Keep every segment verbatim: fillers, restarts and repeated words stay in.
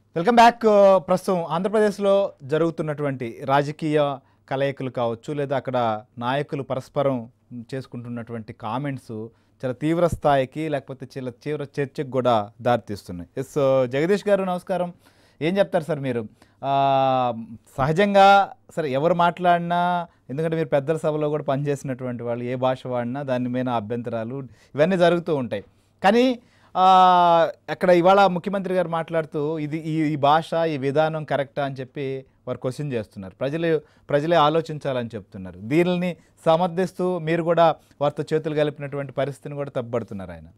Welcome back. ప్రస్తుతం ఆంధ్రప్రదేశ్లో జరుగుతున్నటువంటి రాజకీయ కలయికలు కావచ్చు, లేదా అక్కడ నాయకులు పరస్పరం చేసుకుంటున్నటువంటి కామెంట్స్ చాలా తీవ్ర స్థాయికి, లేకపోతే చాలా తీవ్ర చర్చకు కూడా దారితీస్తున్నాయి. ఎస్ జగదీష్ గారు, నమస్కారం. ఏం చెప్తారు సార్ మీరు? సహజంగా సరే ఎవరు మాట్లాడినా, ఎందుకంటే మీరు పెద్దల సభలో కూడా పనిచేసినటువంటి వాళ్ళు, ఏ భాష వాడినా దాని మీద అభ్యంతరాలు ఇవన్నీ జరుగుతూ ఉంటాయి. కానీ అక్కడ ఇవాళ ముఖ్యమంత్రి గారు మాట్లాడుతూ ఇది ఈ ఈ భాష, ఈ విధానం కరెక్టా అని చెప్పి వారు క్వశ్చన్ చేస్తున్నారు. ప్రజలు ప్రజలే ఆలోచించాలని చెప్తున్నారు. దీనిని సమర్థిస్తూ మీరు కూడా వారితో చేతులు కలిపినటువంటి పరిస్థితిని కూడా తప్పుపడుతున్నారు ఆయన.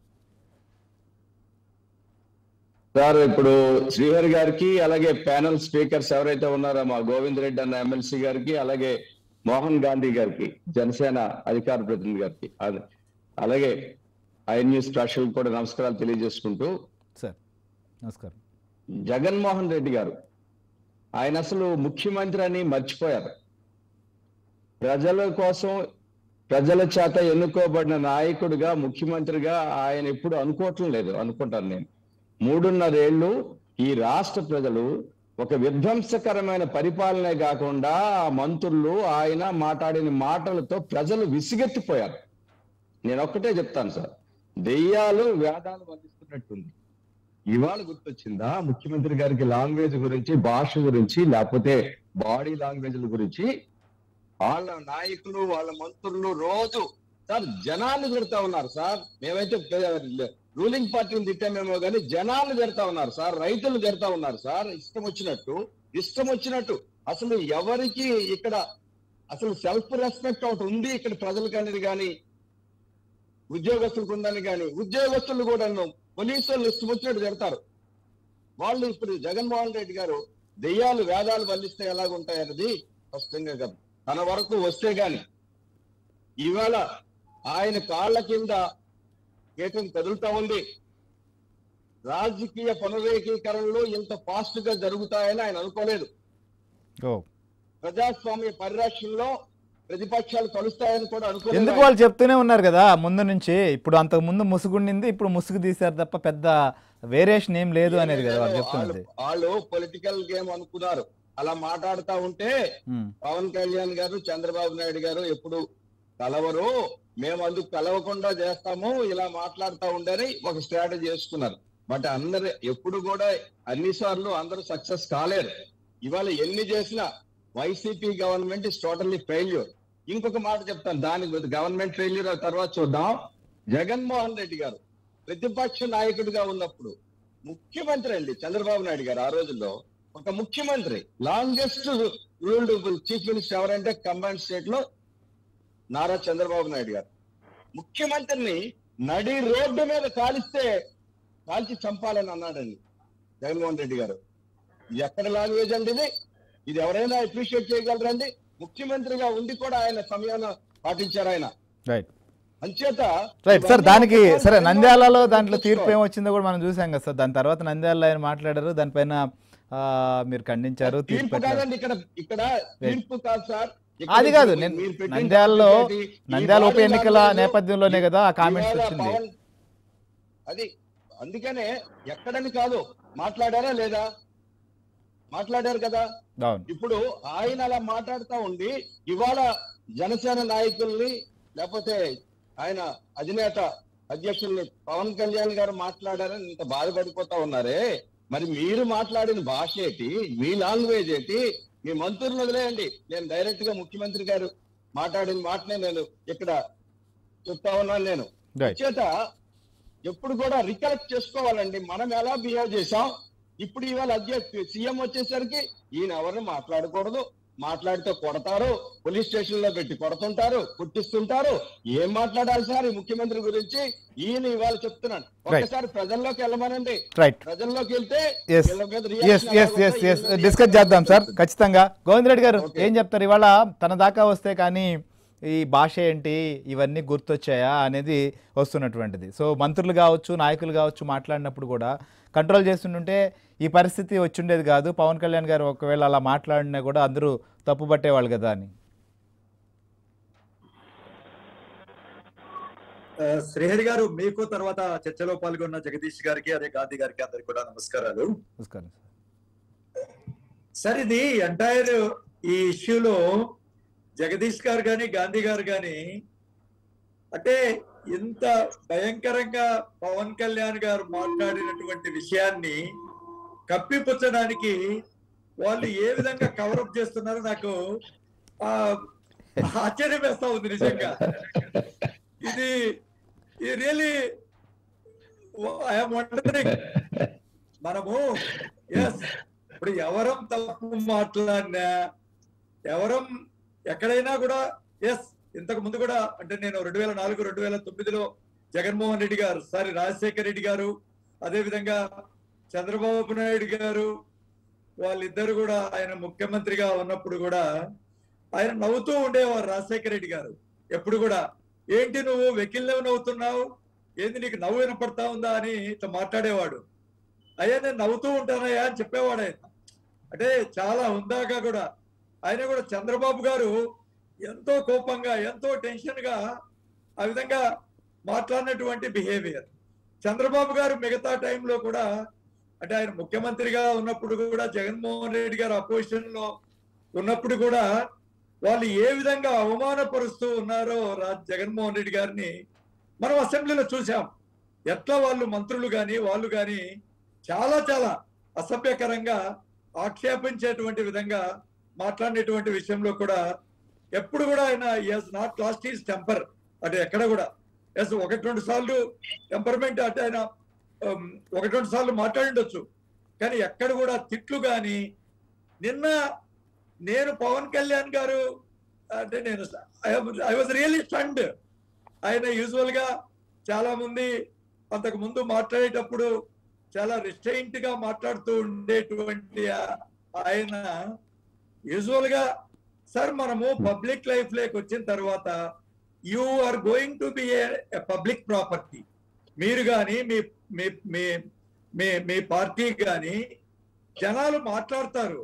సార్, ఇప్పుడు శ్రీహరి గారికి, అలాగే ప్యానల్ స్పీకర్స్ ఎవరైతే ఉన్నారో మా గోవింద్ రెడ్డి అన్న ఎమ్మెల్సీ గారికి, అలాగే మోహన్ గాంధీ గారికి, జనసేన అధికార ప్రతినిధి గారికి, అలాగే ఐ న్యూస్ ప్రేక్షకులకు కూడా నమస్కారాలు తెలియజేసుకుంటూ, సార్ నమస్కారం. జగన్మోహన్ రెడ్డి గారు ఆయన అసలు ముఖ్యమంత్రి అని మర్చిపోయారు. ప్రజల కోసం, ప్రజల చేత ఎన్నుకోబడిన నాయకుడిగా, ముఖ్యమంత్రిగా ఆయన ఎప్పుడు అనుకోవటం లేదు అనుకుంటాను నేను. మూడున్నరేళ్లు ఈ రాష్ట్ర ప్రజలు ఒక విధ్వంసకరమైన పరిపాలనే కాకుండా ఆ మంత్రులు ఆయన మాట్లాడిన మాటలతో ప్రజలు విసిగెత్తిపోయారు. నేను ఒక్కటే చెప్తాను సార్, దెయ్యాలు వేదాలు వల్లిస్తున్నట్టుంది. ఇవాళ గుర్తొచ్చిందా ముఖ్యమంత్రి గారికి లాంగ్వేజ్ గురించి, భాష గురించి, లేకపోతే బాడీ లాంగ్వేజ్ల గురించి? వాళ్ళ నాయకులు, వాళ్ళ మంత్రులు రోజు సార్ జనాన్ని తిడతా ఉన్నారు సార్. మేమైతే రూలింగ్ పార్టీని తిట్టామేమో కానీ జనాన్ని తిడతా ఉన్నారు సార్, రైతులు తిడతా ఉన్నారు సార్. ఇష్టం వచ్చినట్టు ఇష్టం వచ్చినట్టు అసలు ఎవరికి ఇక్కడ అసలు సెల్ఫ్ రెస్పెక్ట్ ఒకటి ఉంది ఇక్కడ ప్రజలకు అనేది కానీ, ఉద్యోగస్తులకు ఉందని కానీ, ఉద్యోగస్తులు కూడా పోలీసు వాళ్ళు ఇష్టం వచ్చినట్టు తిడతారు. వాళ్ళు ఇప్పుడు జగన్మోహన్ రెడ్డి గారు దెయ్యాలు వేదాలు వల్లిస్తే ఎలాగుంటాయన్నది స్పష్టంగా కదా తన వరకు వస్తే గాని, ఇవాళ ఆయన కాళ్ళ కింద కేటం కదులుతా ఉంది. రాజకీయ పునరేకీకరణలు ఇంత ఫాస్ట్ గా జరుగుతాయని ఆయన అనుకోలేదు. ప్రజాస్వామ్య పరిరక్షణలో ప్రతిపక్షాలు కలుస్తాయని కూడా అనుకోలేదు. ఎందుకు వాళ్ళు చెప్తూనే ఉన్నారు కదా ముందు నుంచి. ఇప్పుడు అంతకు ముందు ముసుగుండింది, ఇప్పుడు ముసుగు తీశారు తప్ప పెద్ద వేరియేషన్ ఏం లేదు అనేది కదా వాళ్ళు చెప్తున్నది. వాళ్ళు పొలిటికల్ గేమ్ అనుకున్నారు. అలా మాట్లాడుతూ ఉంటే పవన్ కళ్యాణ్ గారు, చంద్రబాబు నాయుడు గారు ఎప్పుడు కలవరు, మేము అందుకు కలవకుండా చేస్తాము, ఇలా మాట్లాడుతూ ఉండని ఒక స్ట్రాటజీ చేసుకున్నారు. బట్ అందరు ఎప్పుడు కూడా అన్ని సార్లు అందరూ సక్సెస్ కాలేరు. ఇవాళ ఎన్ని చేసినా YCP government is totally failure. ఇంకొక మాట చెప్తాను, దానికి గవర్నమెంట్ ఫెయిల్యూర్ తర్వాత చూద్దాం. జగన్మోహన్ రెడ్డి గారు ప్రతిపక్ష నాయకుడిగా ఉన్నప్పుడు ముఖ్యమంత్రి అండి చంద్రబాబు నాయుడు గారు. ఆ రోజుల్లో ఒక ముఖ్యమంత్రి, లాంగెస్ట్ రూల్డ్ చీఫ్ మినిస్టర్ ఎవరంటే కంబైన్డ్ స్టేట్ లో నారా చంద్రబాబు నాయుడు గారు. ముఖ్యమంత్రిని నడి రోడ్డు మీద కాలిస్తే కాల్చి చంపాలని అన్నాడండి జగన్మోహన్ రెడ్డి గారు. ఇది ఎక్కడ లాంగ్వేజ్ అండి ఇది? ఇది ఎవరైనా అప్రిషియేట్ చేయగలరండి? ముఖ్యమంత్రిగా ఉండి కూడా ఆయన సమయాన్ని పాటించారు ఆయన. అంచేత రైట్ సార్, దానికి సరే నంద్యాలలో దాంట్లో తీర్పు ఏమొచ్చిందో కూడా మనం చూసాం కదా సార్. దాని తర్వాత నంద్యాలలో ఆయన మాట్లాడారు, దానిపైన మీరు ఖండించారు. తీర్పు కాదండి ఇక్కడ, ఇక్కడ తీర్పు కాదు సార్. అది కాదు, నేను నంద్యాలలో నంద్యాల ఉప ఎన్నికల నేపథ్యంలోనే కదా ఆ కామెంట్స్ వచ్చింది. అది అందుకనే ఎక్కడని కాదు, మాట్లాడారా లేదా? మాట్లాడారు కదా. ఇప్పుడు ఆయన అలా మాట్లాడుతూ ఉండి ఇవాళ జనసేన నాయకుల్ని, లేకపోతే ఆయన అధినేత అధ్యక్షుల్ని పవన్ కళ్యాణ్ గారు మాట్లాడారని ఇంత బాధపడిపోతా ఉన్నారే, మరి మీరు మాట్లాడిన భాష ఏంటి, మీ లాంగ్వేజ్ ఏంటి? మీ మంత్రులను వదిలేయండి, నేను డైరెక్ట్ గా ముఖ్యమంత్రి గారు మాట్లాడిన మాటనే నేను ఇక్కడ చెప్తా ఉన్నాను. నేను చేత ఎప్పుడు కూడా రికలెక్ట్ చేసుకోవాలండి, మనం ఎలా బిహేవ్ చేసాం. ఇప్పుడు ఇవాళ అధ్యక్ష సీఎం వచ్చేసరికి ఈయన ఎవరిని మాట్లాడకూడదు, మాట్లాడితే కొడతారు, పోలీస్ స్టేషన్ లో పెట్టి కొడుతుంటారు, కుట్టిస్తుంటారు. ఏం మాట్లాడాలి సార్ ఈ ముఖ్యమంత్రి గురించి? ఈయన ఇవాళ చెప్తున్నాను, ఒకసారి ప్రజల్లోకి వెళ్ళమనండి. ప్రజల్లోకి వెళ్తే డిస్కస్ చేద్దాం సార్ ఖచ్చితంగా. గోవింద్ రెడ్డి గారు ఏం చెప్తారు? ఇవాళ తన దాకా వస్తే కానీ ఈ భాష ఏంటి, ఇవన్నీ గుర్తొచ్చాయా అనేది వస్తున్నటువంటిది. సో మంత్రులు కావచ్చు, నాయకులు కావచ్చు మాట్లాడినప్పుడు కూడా కంట్రోల్ చేస్తుంటే ఈ పరిస్థితి వచ్చిండేది కాదు. పవన్ కళ్యాణ్ గారు ఒకవేళ అలా మాట్లాడినా కూడా అందరూ తప్పు పట్టేవాళ్ళు కదా అని. శ్రీహరి గారు, మీకు తర్వాత చర్చలో పాల్గొన్న జగదీష్ గారికి, అదే గాంధీ గారికి అందరికి కూడా నమస్కారాలు. నమస్కారం సార్. సార్ ఇది ఎంటైర్ ఈ ఇష్యూలో జగదీష్ గారు కానీ గాంధీ గారు కానీ అంటే ఇంత భయంకరంగా పవన్ కళ్యాణ్ గారు మాట్లాడినటువంటి విషయాన్ని కప్పిపుచ్చడానికి వాళ్ళు ఏ విధంగా కవరప్ చేస్తున్నారో నాకు ఆ ఆశ్చర్యం వేస్తా ఉంది నిజంగా. ఇది రియలీ ఐఎమ్ వండరింగ్. మనము ఎస్ ఇప్పుడు ఎవరం తప్పు మాట్లాడినా ఎవరం ఎక్కడైనా కూడా ఎస్ ఇంతకు ముందు కూడా అంటే నేను రెండు వేల నాలుగు రెండు వేల తొమ్మిదిలో జగన్మోహన్ రెడ్డి గారు సారీ రాజశేఖర్ రెడ్డి గారు అదే విధంగా చంద్రబాబు నాయుడు గారు వాళ్ళిద్దరు కూడా ఆయన ముఖ్యమంత్రిగా ఉన్నప్పుడు కూడా ఆయన నవ్వుతూ ఉండేవారు. రాజశేఖర రెడ్డి గారు ఎప్పుడు కూడా ఏంటి నువ్వు వెకిల్ నవ్వుతున్నావు, ఏంది నీకు నవ్వు వినపడతా ఉందా అని ఇట్లా మాట్లాడేవాడు. అయ్యా నేను నవ్వుతూ ఉంటానయ్యా అని చెప్పేవాడు ఆయన. అంటే చాలా హుందాగా కూడా ఆయన కూడా చంద్రబాబు గారు ఎంతో కోపంగా ఎంతో టెన్షన్ గా ఆ విధంగా మాట్లాడినటువంటి బిహేవియర్. చంద్రబాబు గారు మిగతా టైంలో కూడా అంటే ఆయన ముఖ్యమంత్రిగా ఉన్నప్పుడు కూడా జగన్మోహన్ రెడ్డి గారు అపోజిషన్ లో ఉన్నప్పుడు కూడా వాళ్ళు ఏ విధంగా అవమానపరుస్తూ ఉన్నారో రాజ్ జగన్మోహన్ రెడ్డి గారిని మనం అసెంబ్లీలో చూసాం. ఎట్లా వాళ్ళు మంత్రులు కానీ వాళ్ళు కానీ చాలా చాలా అసభ్యకరంగా ఆక్షేపించేటువంటి విధంగా మాట్లాడినటువంటి విషయంలో కూడా ఎప్పుడు కూడా ఆయన has not lost his temper. అంటే ఎక్కడ కూడా ఎస్ ఒకటి రెండు సార్లు టెంపర్మెంట్ అంటే ఆయన ఒకటి రెండు సార్లు మాట్లాడిండొచ్చు, కానీ ఎక్కడ కూడా తిట్లు కానీ నిన్న నేను పవన్ కళ్యాణ్ గారు అంటే నేను ఐ వాజ్ రియల్లీ స్టన్డ్. ఆయన యూజువల్ గా చాలా మంది అంతకు ముందు మాట్లాడేటప్పుడు చాలా రిస్ట్రైంట్ గా మాట్లాడుతూ ఉండేటువంటి ఆయన యూజువల్ గా సార్ మనము పబ్లిక్ లైఫ్ లోకి వచ్చిన తర్వాత you are going to be a public property. మీరు కానీ మీ మీ మీ మీ పార్టీ కానీ జనాలు మాట్లాడతారు.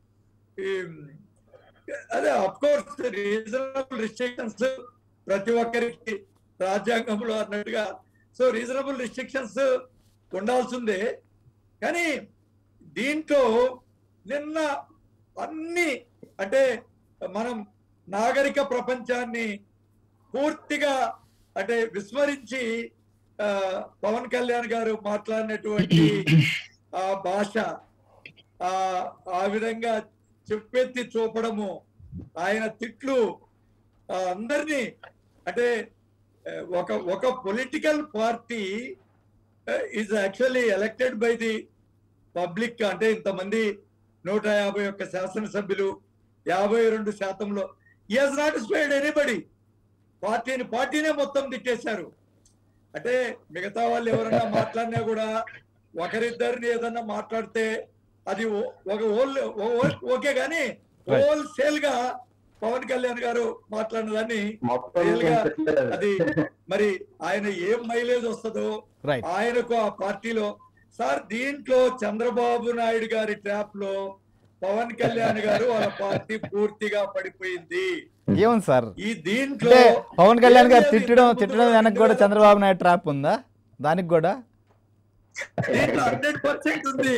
అదే అఫ్ కోర్స్ రీజనబుల్ రిస్ట్రిక్షన్స్ ప్రతి ఒక్కరికి రాజ్యాంగంలో అన్నట్టుగా సో రీజనబుల్ రిస్ట్రిక్షన్స్ ఉండాల్సిందే. కానీ దీంట్లో నిన్న అన్ని అంటే మనం నాగరిక ప్రపంచాన్ని పూర్తిగా అంటే విస్మరించి పవన్ కళ్యాణ్ గారు మాట్లాడినటువంటి ఆ భాష ఆ ఆ విధంగా చెప్పెత్తి చూపడము, ఆయన తిట్లు అందరినీ అంటే ఒక ఒక political party is actually elected by the public. అంటే ఇంతమంది నూట యాభై ఒక్క శాసనసభ్యులు యాభై రెండు శాతంలో he has not spared anybody. పార్టీని పార్టీనే మొత్తం తిట్టేశారు. అంటే మిగతా వాళ్ళు ఎవరన్నా మాట్లాడినా కూడా ఒకరిద్దరిని ఏదన్నా మాట్లాడితే అది ఒక ఓల్ ఓకే, కానీ హోల్ సేల్ గా పవన్ కళ్యాణ్ గారు మాట్లాడిన దాన్ని అది మరి ఆయన ఏం మైలేజ్ వస్తుందో ఆయనకు ఆ పార్టీలో. సార్ దీంట్లో చంద్రబాబు నాయుడు గారి ట్రాప్ లో పవన్ కళ్యాణ్ గారు వాళ్ళ పార్టీ పూర్తిగా పడిపోయింది. ఏముంది సార్ ఈ దీంట్లో పవన్ కళ్యాణ్ గారు తిట్టడం తిట్టడం వెనక్కి కూడా చంద్రబాబు నాయుడు ట్రాప్ ఉందా? దానికి కూడా దీంట్లో హండ్రెడ్ పర్సెంట్ ఉంది.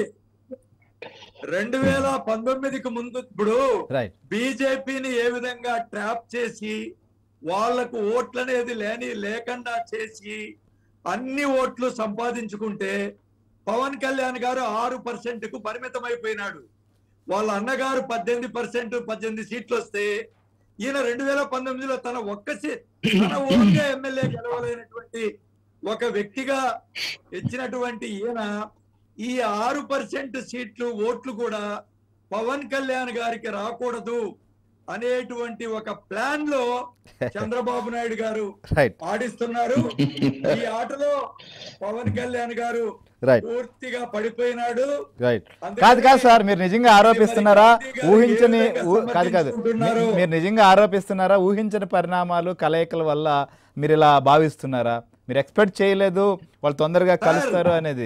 రెండు వేల పంతొమ్మిదికి ముందు ఇప్పుడు బీజేపీని ఏ విధంగా ట్రాప్ చేసి వాళ్లకు ఓట్లు అనేది లేని లేకుండా చేసి అన్ని ఓట్లు సంపాదించుకుంటే పవన్ కళ్యాణ్ గారు ఆరు పర్సెంట్ కు పరిమితం అయిపోయినాడు. వాళ్ళ అన్నగారు పద్దెనిమిది పర్సెంట్ పద్దెనిమిది సీట్లు వస్తే ఈయన రెండు వేల పంతొమ్మిదిలో తన ఒక్క సీట్ తన ఓన్గా ఎమ్మెల్యే గెలవలేనటువంటి ఒక వ్యక్తిగా ఇచ్చినటువంటి ఈయన ఈ ఆరు పర్సెంట్ సీట్లు ఓట్లు కూడా పవన్ కళ్యాణ్ గారికి రాకూడదు అనేటువంటి ఒక ప్లాన్ లో చంద్రబాబు నాయుడు గారు ఆడిస్తున్నారు. ఈ ఆటలో పవన్ కళ్యాణ్ గారు పూర్తిగా పడిపోయినాడు. కాదు కాదు సార్, మీరు నిజంగా ఆరోపిస్తున్నారా? ఊహించని కాదు కాదు మీరు నిజంగా ఆరోపిస్తున్నారా? ఊహించని పరిణామాలు కలయికల వల్ల మీరు ఇలా భావిస్తున్నారా? మీరు ఎక్స్పెక్ట్ చేయలేదు వాళ్ళు తొందరగా కలుస్తారు అనేది?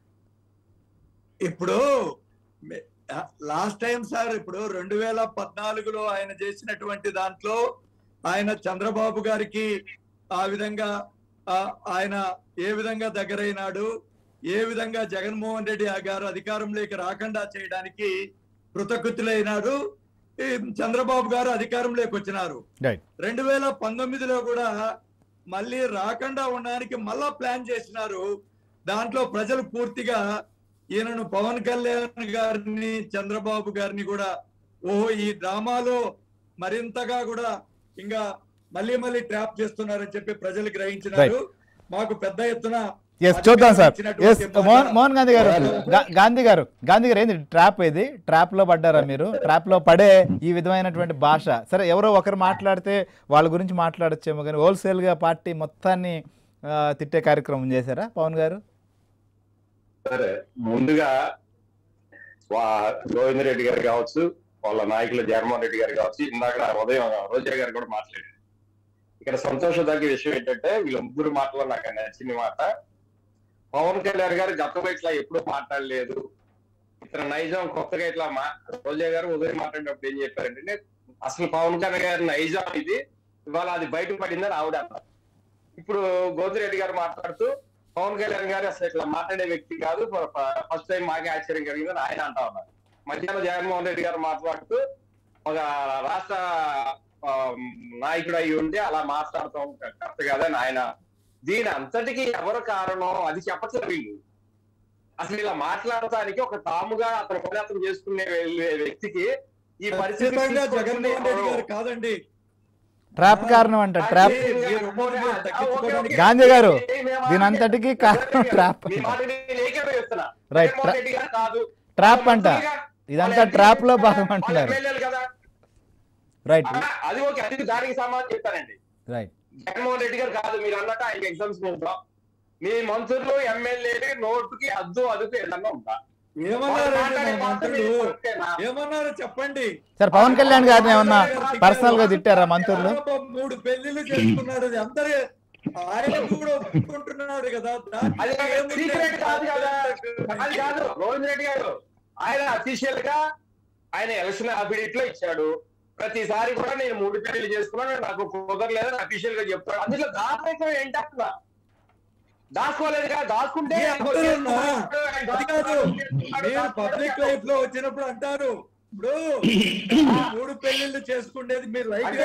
ఇప్పుడు లాస్ట్ టైం సార్ ఇప్పుడు రెండు వేల పద్నాలుగులో ఆయన చేసినటువంటి దాంట్లో ఆయన చంద్రబాబు గారికి ఆ విధంగా ఆయన ఏ విధంగా దగ్గరైనాడు, ఏ విధంగా జగన్మోహన్ రెడ్డి గారు అధికారంలోకి రాకుండా చేయడానికి కృతకృతులైనారు. ఈ చంద్రబాబు గారు అధికారంలోకి వచ్చినారు. రైట్ రెండు వేల పంతొమ్మిదిలో కూడా మళ్ళీ రాకుండా ఉండడానికి మళ్ళా ప్లాన్ చేసినారు. దాంట్లో ప్రజలు పూర్తిగా ఈయనను పవన్ కళ్యాణ్ గారిని చంద్రబాబు గారిని కూడా ఓహో ఈ డ్రామాలో మరింతగా కూడా ఇంకా మళ్ళీ మళ్ళీ ట్రాప్ చేస్తున్నారని చెప్పి ప్రజలు గ్రహించినారు. మాకు పెద్ద ఎత్తున ఎస్ చూద్దాం సార్. ఎస్ మోహన్ మోహన్ గాంధీ గారు గా- గాంధీ గారు గాంధీ గారు ఏంది ట్రాప్ ఇది? ట్రాప్ లో పడ్డారా మీరు? ట్రాప్ లో పడే ఈ విధమైనటువంటి భాష సరే ఎవరో ఒకరు మాట్లాడితే వాళ్ళ గురించి మాట్లాడచ్చేమో కానీ హోల్సేల్ గా పార్టీ మొత్తాన్ని ఆ, తిట్టే కార్యక్రమం చేశారా పవన్ గారు? సరే, ముందుగా వా- గోవింద్ రెడ్డి గారు కావచ్చు, వాళ్ళ నాయకులు జగన్మోహన్ రెడ్డి గారు కావచ్చు, ఇందాక ఉదయం రోజా గారు కూడా మాట్లాడారు. ఇక్కడ సంతోషదగ్గ విషయం ఏంటంటే వీళ్ళ ముగ్గురు మాటలో నాకు నచ్చిన మాట, పవన్ కళ్యాణ్ గారు గతంలో ఇట్లా ఎప్పుడూ మాట్లాడలేదు, ఇతర నైజాం కొత్తగా ఇట్లా మా రోజా గారు ఉదయం మాట్లాడినప్పుడు ఏం చెప్పారంటే అసలు పవన్ కళ్యాణ్ గారి నైజాం ఇది, ఇవాళ అది బయటపడిందని ఆవిడ అన్నారు. ఇప్పుడు గోవింద్ రెడ్డి గారు మాట్లాడుతూ పవన్ కళ్యాణ్ గారు అసలు ఇట్లా మాట్లాడే వ్యక్తి కాదు, ఫస్ట్ టైం మాకే ఆశ్చర్యం కలిగిందని ఆయన అంటా ఉన్నారు. మధ్యాహ్నం జగన్మోహన్ రెడ్డి గారు మాట్లాడుతూ ఒక రాష్ట్ర నాయకుడు అయి ఉండి అలా మాట్లాడతాం కరెక్ట్ కాదని ఆయన. దీని అంతటికి ఎవరు కారణం అది చెప్పట్లేదు వీళ్ళు. అసలు ఇలా మాట్లాడటానికి ఒక తాముగా అతను ప్రయత్నం చేసుకునే వ్యక్తికి ఈ పరిస్థితి ఖచ్చితంగా జగన్మోహన్ రెడ్డి గారు కాదండి, ట్రాప్ కారణం అంట. ట్రాప్ గాంధీ గారు దీని అంతటికి కారణం ట్రాప్. రైట్ ట్రాప్ అంట, ఇదంతా ట్రాప్ లో భాగం అంటున్నారు. రైట్ అది ఓకే, అది దానికి సమాధానం చెప్తానండి. రైట్ జగన్మోహన్ రెడ్డి గారు కాదు, మీరు అన్నట్టు ఆయన ఎగ్జామ్స్ ఉంటాం. మీ మంత్రులు ఎమ్మెల్యేలు నోటుకి అద్దు అదుపు ఏదన్నా ఉందా? ఏమన్నారండి మా మంత్రులు? ఏమన్నారు చెప్పండి. సార్ పవన్ కళ్యాణ్ గారిని ఏమన్నా పర్సనల్ గా తిట్టారా మంత్రులు? మూడు పెళ్లిళ్ళు చేసుకున్నాడు, అది అందరూ ఆయన కూడా ఒప్పుకుంటున్నాడు కదా. అది సీక్రెట్ కాదు కదా, అది కాదు. గోవింద్ రెడ్డి గారు ఆయన అఫీషియల్ గా ఆయన ఎలక్షన్ అఫిడవిట్ లో ఇచ్చాడు. ప్రతిసారి కూడా నేను మూడు పెళ్లిళ్ళు చేసుకున్నాను, నాకు కుదరలేదని అఫీషియల్ గా చెప్తాడు. అందులో దాపరికం ఏంటన్నా దాచుకోలేదు కదా, దాచుకుంటే పబ్లిక్ లైఫ్ లో వచ్చినప్పుడు అంటారు. ఇప్పుడు మూడు పెళ్లిళ్ళు చేసుకునేది మీరు లైఫ్ అంటే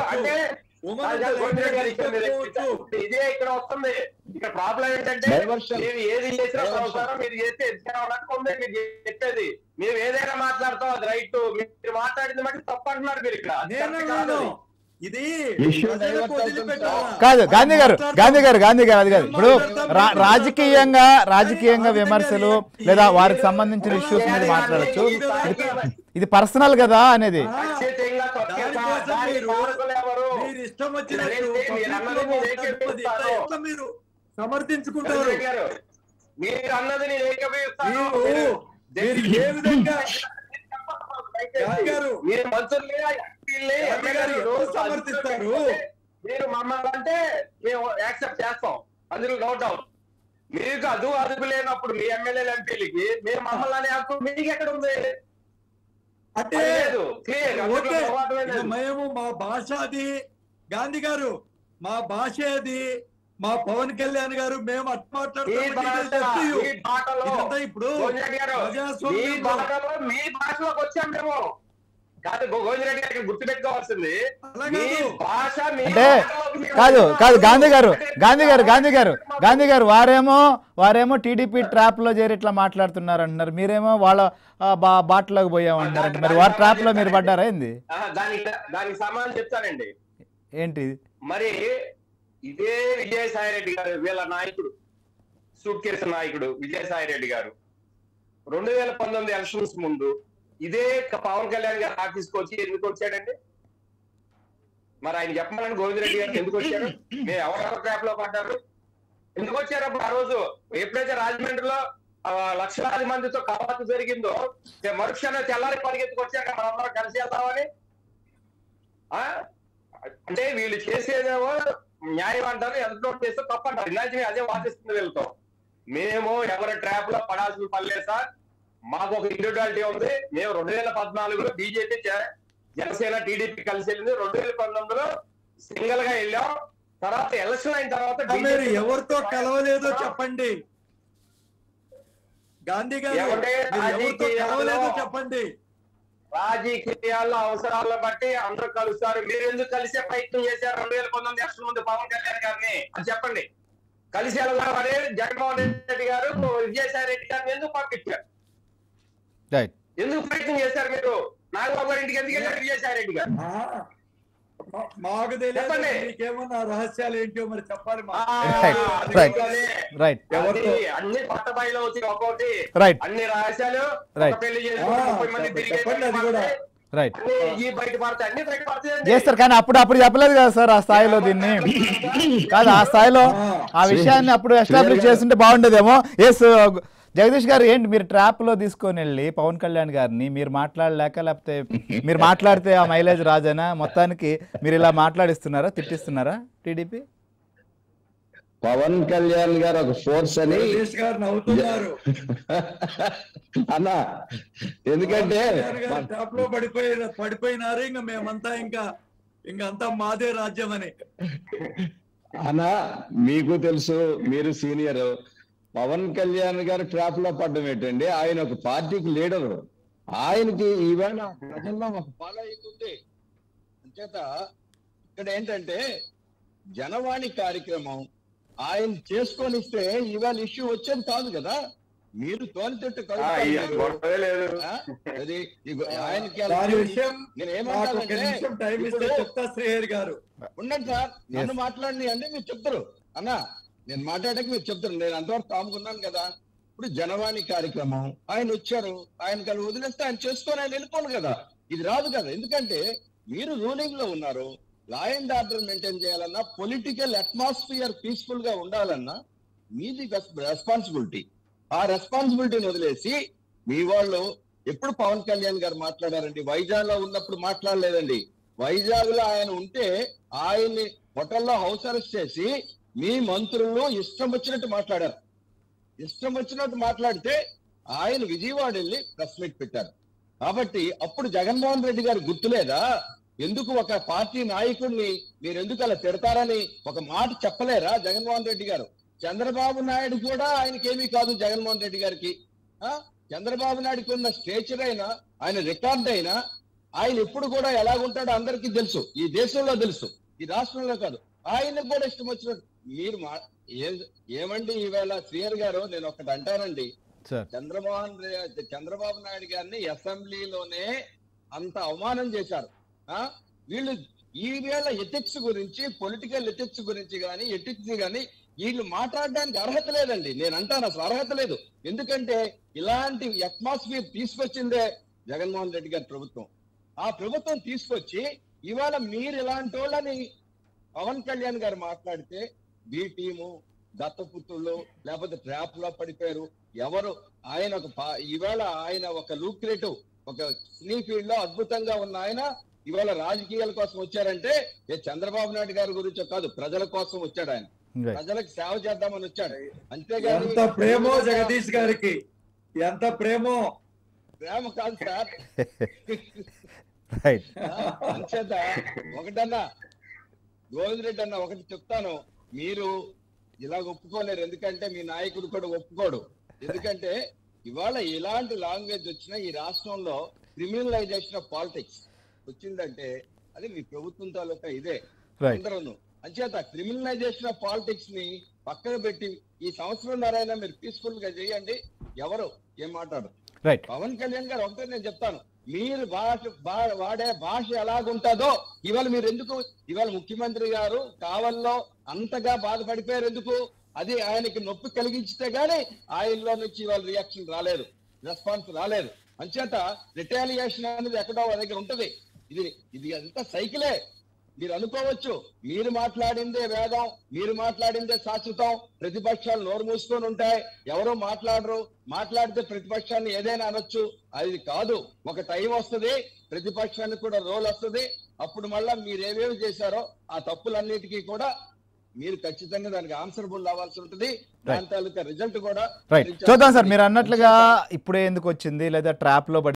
ఇదే ఇక్కడ వస్తుంది. ఇక్కడ ప్రాబ్లం ఏంటంటే మీరు ఏది చేసినా సంవత్సరం మీరు చేస్తే ఉంది మీరు చెప్పేది. మీరు ఏదైనా మాట్లాడతాం అది రైట్, మీరు మాట్లాడింది బట్టి తప్పు అంటున్నారు మీరు ఇక్కడ. ఇది కాదు గాంధీ గారు గాంధీ గారు గాంధీ గారు అది కాదు. ఇప్పుడు రా- రాజకీయంగా రాజకీయంగా విమర్శలు లేదా వారికి సంబంధించిన ఇష్యూస్ మీద మాట్లాడచ్చు. ఇది పర్సనల్ కదా అనేది. మీరు ఇష్టం వచ్చినట్టు మీరు సమర్థించుకుంటారు. మీరు అన్నది నేను ఏకీభవిస్తాను. మీరు ఏ విధంగా మీరు మంత్రులు సమర్థిస్తారు, మీరు మమ్మల్ని అంటే మేము యాక్సెప్ట్ చేస్తాం, అందులో నో డౌట్. మీకు అదు అదుపు లేనప్పుడు మీ ఎమ్మెల్యేలు ఎంపీలకి మీరు మమ్మల్ని అనే హక్కు మీకు ఎక్కడ ఉంది? అంటే మేము మా భాష అది. గాంధీ గారు మా భాష అది, మా పవన్ కళ్యాణ్ గారు మేము అట్లా మాట్లాడుతున్నాం. ఇప్పుడు మీ భాషలోకి వచ్చాం మేము కాదు. గోవింద్ రెడ్డి గారికి గుర్తు పెట్టుకోవాల్సింది భాష అంటే కాదు కాదు గాంధీ గారు గాంధీ గారు గాంధీ గారు గాంధీ గారు వారేమో వారేమో టీడీపీ ట్రాప్ లో చేరి ఇట్లా మాట్లాడుతున్నారు అంటున్నారు, మీరేమో వాళ్ళ బా బాటలోకి పోయామంటున్నారు. మరి వారి ట్రాప్ లో మీరు పడ్డారా ఏంది? దానికి దానికి సమాధానం చెప్తానండి. ఏంటి మరి ఇదే విజయసాయి రెడ్డి గారు వీళ్ళ నాయకుడు, సూట్ కేసు నాయకుడు విజయసాయి రెడ్డి గారు రెండు వేల పంతొమ్మిది ఎలక్షన్స్ ముందు ఇదే పవన్ కళ్యాణ్ గారు ఆఫీస్కి వచ్చి ఎందుకు వచ్చాడండి? మరి ఆయన చెప్పమని గోవింద్ రెడ్డి గారు ఎందుకు వచ్చారు? మీరు ఎవరెవరు ట్రాప్ లో పడ్డారు? ఎందుకు వచ్చారు అప్పుడు? ఆ రోజు ఎప్పుడైతే రాజమండ్రిలో లక్షలాది మందితో కవాతు జరిగిందో మరుక్షణం తెల్లారి పరిగెత్తుకు వచ్చాక మనందరం కలిసి వెళ్తామని. అంటే వీళ్ళు చేసేదేమో న్యాయం అంటారు, ఎంత చేస్తే తప్పు అంటారు. ఇలాంటివి అదే వాదిస్తుంది వీళ్ళతో. మేము ఎవరి ట్రాప్ లో పడాల్సిన పనిలేదు సార్, మాకు ఒక ఇండివిజువాలిటీ ఉంది. మేము రెండు వేల పద్నాలుగులో బీజేపీ జనసేన టీడీపీ కలిసి వెళ్ళింది, రెండు వేల పంతొమ్మిదిలో సింగిల్ గా వెళ్ళాం. తర్వాత ఎలక్షన్ అయిన తర్వాత మీరు ఎవరితో కలవలేదో చెప్పండి. గాంధీ గారు ఎవరితో కలవలేదో చెప్పండి. రాజకీయాల్లో అవసరాలను బట్టి అందరూ కలుస్తారు. మీరు ఎందుకు కలిసే ప్రయత్నం చేశారు రెండు వేల పంతొమ్మిది ఎలక్షన్ ముందు పవన్ కళ్యాణ్ గారిని అది చెప్పండి. కలిసి వెళ్ళాలని జగన్మోహన్ రెడ్డి గారు విజయసాయి రెడ్డి గారిని ఎందుకు పంపించారు? రైట్. ఎందుకు ప్రయత్నం చేశారు మీరు? నాగబాబు గారి ఇంటికి ఎందుకు వెళ్ళారు విజయసాయి రెడ్డి గారు? మా- మాకు తెలియదు, చెప్పండి. మీకేమన్నా రహస్యాలు ఏంటో మరి చెప్పాలి ఆ, మాకు. రైట్. రైట్. అది అన్ని కొత్త బయలు అవుతాయి ఒక్కొక్కటి. రైట్. అన్ని రహస్యాలు రైట్. ఒక పెళ్లి చేసుకుంటే ఆ, ముప్పై మంది తిరిగి చెప్పండి అది కూడా. రైట్. అన్ని ఈ బయట పడతాయి, అన్ని బయట పడతాయండి. చేస్తారు కానీ అప్పుడు అప్పుడు చెప్పలేదు కదా సార్ ఆ స్థాయిలో దీన్ని. కాదు ఆ స్థాయిలో ఆ విషయాన్ని అప్పుడు ఎస్టాబ్లిష్ చేస్తుంటే బాగుండేదేమో. ఎస్ జగదీష్ గారు, ఏంటి మీరు ట్రాప్ లో తీసుకొని వెళ్ళి పవన్ కళ్యాణ్ గారిని మీరు మాట్లాడలేక, లేకపోతే మీరు మాట్లాడితే ఆ మైలేజ్ రాజనా, మొత్తానికి మీరు ఇలా మాట్లాడిస్తున్నారా, తిట్టిస్తున్నారా టీడీపీ? పవన్ కళ్యాణ్ గారు ఒక ఫోర్స్ అని జగదీష్ గారు నవ్వుతున్నారు. అన్న, ఎందుకంటే టాప్ లో పడిపోయి పడిపోయినారు. ఇంకా మేమంతా ఇంకా ఇంకా అంతా మాదే రాజ్యం అని. అన్న మీకు తెలుసు, మీరు సీనియర్. పవన్ కళ్యాణ్ గారు ట్రాప్ లో పడ్డం ఏంటండి? ఆయన ఒక పార్టీకి లీడరు. ఆయనకి ఈవేళ ప్రజల్లో ఒక ఫాలో అవుతుంది. అంచేత ఇక్కడ ఏంటంటే జనవాణి కార్యక్రమం ఆయన చేసుకొనిస్తే ఇవాళ ఇష్యూ వచ్చేది కాదు కదా. మీరు తోలితెట్టు ఆ, ఈ గొడవే లేదు. అది ఇగో ఆయనకి దాని విషయం నేను నాకు ఒక ఏమంటానంటే నిమిషం టైం ఇస్తే ఇప్పుడు- చెప్తా శ్రీహరి గారు. ఉండండి సార్, నన్ను మాట్లాడి అంటే మీరు చెప్తారు అన్నా. నేను మాట్లాడక మీరు చెప్తారు. నేను అంతవరకు తాముకున్నాను కదా. ఇప్పుడు జనవాణి కార్యక్రమం ఆయన వచ్చారు, ఆయన కలిసి వదిలేస్తే ఆయన చేసుకొని ఆయన వెళ్ళిపోను కదా. ఇది రాదు కదా. ఎందుకంటే మీరు రూలింగ్ లో ఉన్నారు. లా అండ్ ఆర్డర్ మెయింటైన్ చేయాలన్నా, పొలిటికల్ అట్మాస్ఫియర్ పీస్ఫుల్ గా ఉండాలన్నా మీది రెస్పాన్సిబిలిటీ. ఆ రెస్పాన్సిబిలిటీని వదిలేసి మీ వాళ్ళు ఎప్పుడు పవన్ కళ్యాణ్ గారు మాట్లాడారండి? వైజాగ్ లో ఉన్నప్పుడు మాట్లాడలేదండి. వైజాగ్ లో ఆయన ఉంటే ఆయన్ని హోటల్లో హౌస్ అరెస్ట్ చేసి మీ మంత్రులు ఇష్టం వచ్చినట్టు మాట్లాడారు. ఇష్టం వచ్చినట్టు మాట్లాడితే ఆయన విజయవాడ వెళ్ళి ప్రెస్ మీట్ పెట్టారు. కాబట్టి అప్పుడు జగన్మోహన్ రెడ్డి గారు గుర్తులేదా? ఎందుకు ఒక పార్టీ నాయకుడిని మీరు ఎందుకు అలా తిడతారని ఒక మాట చెప్పలేరా జగన్మోహన్ రెడ్డి గారు? చంద్రబాబు నాయుడు కూడా ఆయనకేమీ కాదు జగన్మోహన్ రెడ్డి గారికి. ఆ చంద్రబాబు నాయుడుకి ఉన్న స్టేచర్ అయినా, ఆయన రికార్డ్ అయినా, ఆయన ఎప్పుడు కూడా ఎలాగుంటాడో అందరికీ తెలుసు. ఈ దేశంలో తెలుసు, ఈ రాష్ట్రంలో కాదు. ఆయనకు కూడా ఇష్టం వచ్చినట్టు మీరు మా ఏ- ఏమండి ఈవేళ శ్రీహర్ గారు, నేను ఒకటి అంటానండి. చంద్రమోహన్ రె- చంద్రబాబు నాయుడు గారిని అసెంబ్లీలోనే అంత అవమానం చేశారు. ఆ వీళ్ళు ఈవేళ ఎథిక్స్ గురించి, పొలిటికల్ ఎథిక్స్ గురించి కానీ, ఎథిక్స్ కానీ వీళ్ళు మాట్లాడడానికి అర్హత లేదండి. నేను అంటాను అసలు అర్హత లేదు. ఎందుకంటే ఇలాంటి అట్మాస్ఫియర్ తీసుకొచ్చిందే జగన్మోహన్ రెడ్డి గారి ప్రభుత్వం. ఆ ప్రభుత్వం తీసుకొచ్చి ఇవాళ మీరు ఇలాంటి వాళ్ళని పవన్ కళ్యాణ్ గారు మాట్లాడితే బి టీము, దత్తపుత్రులు, లేకపోతే ట్రాప్ లో పడిపోయారు ఎవరు? ఆయన ఒక పా- ఇవాళ ఆయన ఒక లూక్రేటివ్, ఒక సినీ ఫీల్డ్ లో అద్భుతంగా ఉన్న ఆయన ఇవాళ రాజకీయాల కోసం వచ్చారంటే ఏ చంద్రబాబు నాయుడు గారి గురించో కాదు, ప్రజల కోసం వచ్చాడు. ఆయన ప్రజలకు సేవ చేద్దామని వచ్చాడు. అంతేగాని ఎంత ప్రేమో జగదీష్ గారికి, ఎంత ప్రేమో. ప్రేమ కాదు సార్. రైట్. అంచేత ఒకటన్నా గోవింద్ రెడ్డి అన్న ఒకటి చెప్తాను, మీరు ఇలా ఒప్పుకోలేరు. ఎందుకంటే మీ నాయకుడు కూడా ఒప్పుకోడు. ఎందుకంటే ఇవాళ ఎలాంటి లాంగ్వేజ్ వచ్చినా ఈ రాష్ట్రంలో క్రిమినలైజేషన్ ఆఫ్ పాలిటిక్స్ వచ్చిందంటే అది మీ ప్రభుత్వం తాలూకా ఇదే. అందరూ అంచేత క్రిమినలైజేషన్ ఆఫ్ పాలిటిక్స్ ని పక్కన పెట్టి ఈ సంవత్సరంన్నరైనా మీరు పీస్ఫుల్ గా చేయండి. ఎవరు ఏం మాట్లాడరు. పవన్ కళ్యాణ్ గారు ఒకటే నేను చెప్తాను, మీరు భాష బా- వాడే భాష ఎలాగుంటుందో ఇవాళ మీరు ఎందుకు ఇవాళ ముఖ్యమంత్రి గారు కావల్లో అంతగా బాధపడిపోయారు ఎందుకు? అది ఆయనకి నొప్పి కలిగించితే గానీ ఆయనలో నుంచి ఇవాళ రియాక్షన్ రాలేదు, రెస్పాన్స్ రాలేదు. అంచేత రిటాలియేషన్ అనేది ఎక్కడో దగ్గర ఉంటది. ఇది ఇది అంతా సైకిలే. మీరు అనుకోవచ్చు మీరు మాట్లాడిందే వేదం, మీరు మాట్లాడిందే శాశ్వతం, ప్రతిపక్షాలు నోరు మూసుకొని ఉంటాయి, ఎవరో మాట్లాడరు, మాట్లాడితే ప్రతిపక్షాన్ని ఏదైనా అనొచ్చు. అది కాదు. ఒక టైం వస్తుంది, ప్రతిపక్షానికి కూడా రోల్ వస్తుంది. అప్పుడు మళ్ళా మీరు ఏమేమి చేశారో ఆ తప్పులన్నిటికీ కూడా మీరు ఖచ్చితంగా దానికి ఆన్సరబుల్ అవ్వాల్సి ఉంటుంది. దాని తాలూకా రిజల్ట్ కూడా రైట్. చూద్దాం సార్, మీరు అన్నట్లుగా ఇప్పుడే ఎందుకు వచ్చింది లేదా ట్రాప్ లో